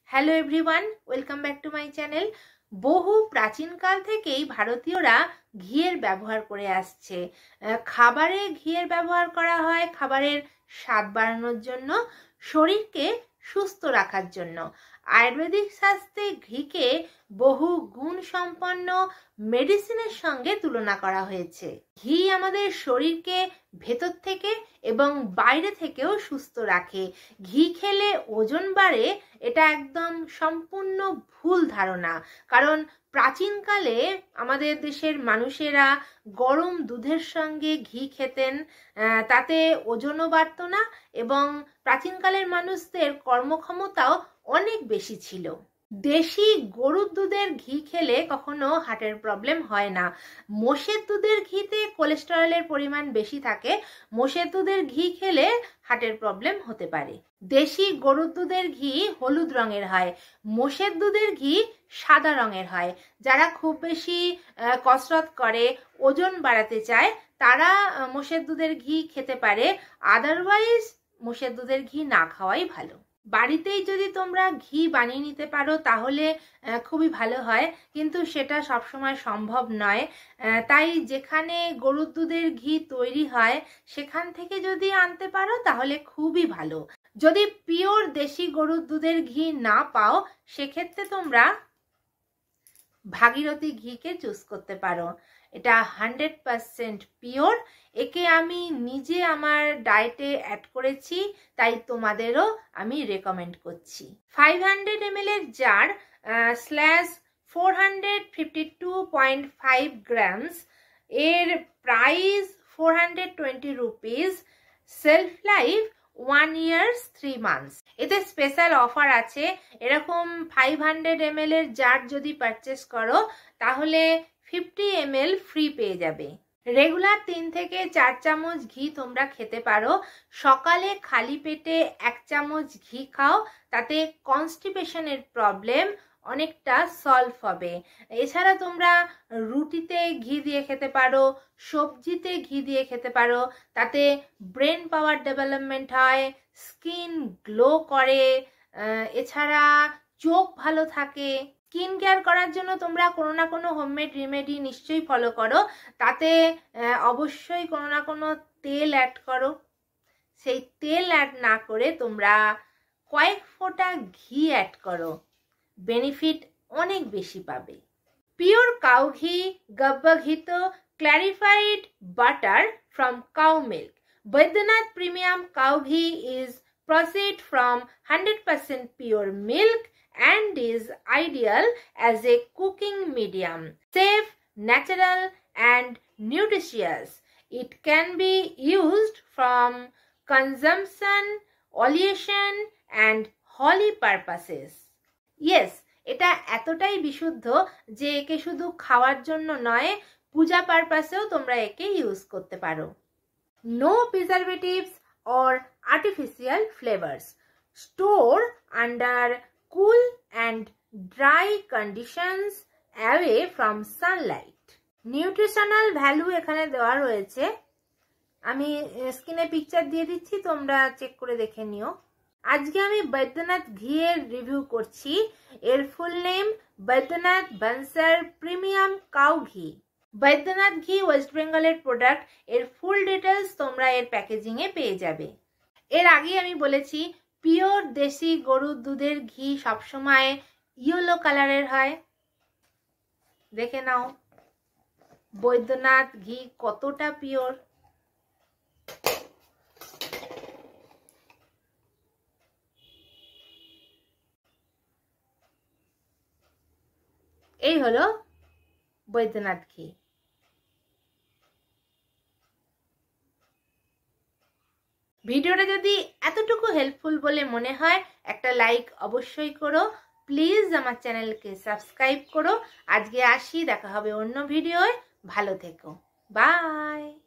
Hello everyone, welcome back to my channel. বহু প্রাচীনকাল থেকেই ভারতীয়রা ঘিয়ের ব্যবহার করে আসছে। খাবারে ঘিয়ের ব্যবহার করা হয় খাবারের স্বাদ বাড়ানোর জন্য, শরীরকে সুস্থ রাখার জন্য। আয়ুর্বেদিক শাস্ত্রে ঘিকে বহু গুণ সম্পন্ন মেডিসিনের সঙ্গে তুলনা করা হয়েছে। ঘি আমাদের শরীরকে ভেতর থেকে এবং বাইরে থেকেও সুস্থ রাখে। ঘি খেলে ওজন বাড়ে, এটা একদম সম্পূর্ণ ভুল ধারণা। কারণ প্রাচীনকালে আমাদের দেশের মানুষেরা গরম দুধের সঙ্গে ঘি খেতেন, তাতে ওজনও বাড়ত না এবং প্রাচীনকালের মানুষদের কর্মক্ষমতাও অনেক বেশি ছিল। দেশি গরুর দুধের ঘি খেলে কখনো হার্টের প্রবলেম হয় না। মোষের দুধের ঘিতে কোলেস্টেরলের পরিমাণ বেশি থাকে, মোষের দুধের ঘি খেলে হার্টের প্রবলেম হতে পারে। দেশি গরুর দুধের ঘি হলুদ রঙের হয়, মোষের দুধের ঘি সাদা রঙের হয়। যারা খুব বেশি কসরত করে, ওজন বাড়াতে চায়, তারা মোষের দুধের ঘি খেতে পারে। আদারওয়াইজ মোষের দুধের ঘি না খাওয়াই ভালো। বাড়িতেই যদি তোমরা ঘি বানিয়ে নিতে পারো তাহলে খুবই ভালো হয়, কিন্তু সেটা সবসময় সম্ভব নয়। তাই যেখানে গরুর দুধের ঘি তৈরি হয় সেখান থেকে যদি আনতে পারো তাহলে খুবই ভালো। যদি পিওর দেশি গরুর দুধের ঘি না পাও সেক্ষেত্রে তোমরা ভাগীরথী ঘিকে চুজ করতে পারো। এটা 100% পিওর। একে আমি নিজে আমার ডায়েটে অ্যাড করেছি, তাই তোমাদেরও আমি রেকমেন্ড করছি। 500 ml এর জার /452.5 গ্রামস, এর price 420 rupees, self life 1 year 3 months। এতে স্পেশাল অফার আছে। এরকম 500 ml এর জার যদি পারচেস করো তাহলে 50 ml ফ্রি পেয়ে যাবে। রেগুলার 3 থেকে 4 চামচ ঘি তোমরা খেতে পারো। সকালে খালি পেটে 1 চামচ ঘি খাও, তাতে কনস্টিপেশনের প্রবলেম অনেকটা সলভ হবে। এছাড়া তোমরা রুটিতে ঘি দিয়ে খেতে পারো, সবজিতে ঘি দিয়ে খেতে পারো। তাতে ব্রেন পাওয়ার ডেভেলপমেন্ট হয়, স্কিন গ্লো করে, এছাড়া চোখ ভালো থাকে। স্কিন কেয়ার করার জন্য তোমরা কোনো না কোনো হোমমেড রেমেডি নিশ্চয়ই ফলো করো। তাতে অবশ্যই কোনো না কোনো তেল অ্যাড করো। সেই তেল অ্যাড না করে তোমরা কয়েক ফোঁটা ঘি অ্যাড করো, বেনিফিট অনেক বেশি পাবে। পিওর কাউ ঘি, গব্বঘিত clarified butter from cow milk. Baidyanath premium cow ghee is processed from 100% pure milk and is ideal as a cooking medium. Safe, natural and nutritious. It can be used from consumption, oleation and holy purposes. Yes, এটা এতটাই বিশুদ্ধ যে একে শুধু খাওয়ার জন্য নয়, পূজা পারপাসেও তোমরা একে ইউজ করতে পারো। No preservatives or artificial flavours, store under cool and dry conditions, away from sunlight. Nutritional value এখানে দেওয়া রয়েছে, আমি স্ক্রিনে পিকচার দিয়ে দিচ্ছি, তোমরা চেক করে দেখে নিও। আজকে আমি বৈদ্যনাথ ঘিয়ের রিভিউ করছি। এর full name Baidyanath Bansar premium cow ghee. Baidyanath ঘি ওয়েস্ট বেঙ্গলের প্রোডাক্ট। এর ফুল ডিটেলস তোমরা এর প্যাকেজিং এ পেয়ে যাবে। এর আগে আমি বলেছি পিওর দেশি গরুর দুধের ঘি সবসময় ইয়েলো কালারের হয়। দেখে নাও বৈদ্যনাথ ঘি কতটা পিওর। এই হলো বৈদ্যনাথ ঘি। ভিডিওটা যদি এতটুকু হেল্পফুল বলে মনে হয় একটা লাইক অবশ্যই করো। প্লিজ আমার চ্যানেলকে সাবস্ক্রাইব করো। আজকে আসি, দেখা হবে অন্য ভিডিওয়। ভালো থেকো, বাই।